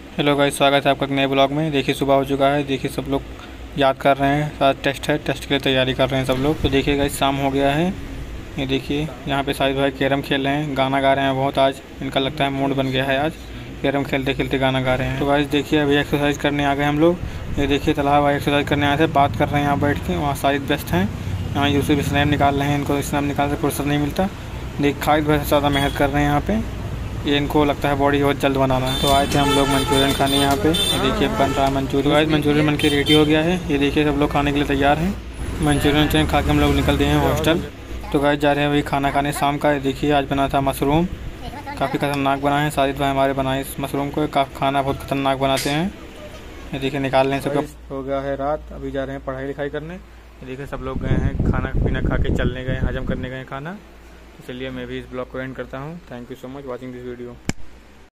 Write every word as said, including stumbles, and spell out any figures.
Hello guys, स्वागत है आपका एक नए ब्लॉग में। देखिए सुबह हो चुका है। देखिए सब लोग याद कर रहे हैं, आज टेस्ट है, टेस्ट के लिए तैयारी कर रहे हैं सब लोग। तो देखिए गाइस शाम हो गया है। ये देखिए यहाँ पे साहिद भाई कैरम खेल रहे हैं, गाना गा रहे हैं बहुत। आज इनका लगता है मूड बन गया है, आज कैरम खेलते खेलते गाना गा रहे हैं। तो गाइस देखिए अभी एक्सरसाइज करने आ गए हम लोग। ये देखिए तालाब भाई एक्सरसाइज करने आए थे, बात कर रहे हैं यहाँ बैठ के। वहाँ साहिद व्यस्त हैं, यहाँ यूसुफ स्नैप निकाल रहे हैं। इनको स्नैप निकालने से फुर्सत नहीं मिलता। देख खालिद भाई से ज़्यादा मेहनत कर रहे हैं यहाँ पे। ये इनको लगता है बॉडी बहुत जल्द बनाना है। तो आए थे हम लोग मंचूरियन खाने यहाँ पे। ये देखिए बन रहा है मंचूरियन। गाइस मंचूरियन बन के रेडी हो गया है। ये देखिए सब लोग खाने के लिए तैयार हैं। मंचूरियन चैन खा के हम लोग निकल गए हैं हॉस्टल। तो गाइस जा रहे हैं वही खाना खाने शाम का। देखिए आज बना था मशरूम, काफ़ी खतरनाक बना है। साजिद भाई हमारे बनाए इस मशरूम को, काफ़ी खाना बहुत खतरनाक बनाते हैं। ये देखिए निकाल लें सबका। हो गया है रात, अभी जा रहे हैं पढ़ाई लिखाई करने। ये देखिए सब लोग गए हैं खाना पीना खा के, चलने गए, हजम करने गए खाना। चलिए मैं भी इस ब्लॉग को एंड करता हूँ। Thank you so much watching this video.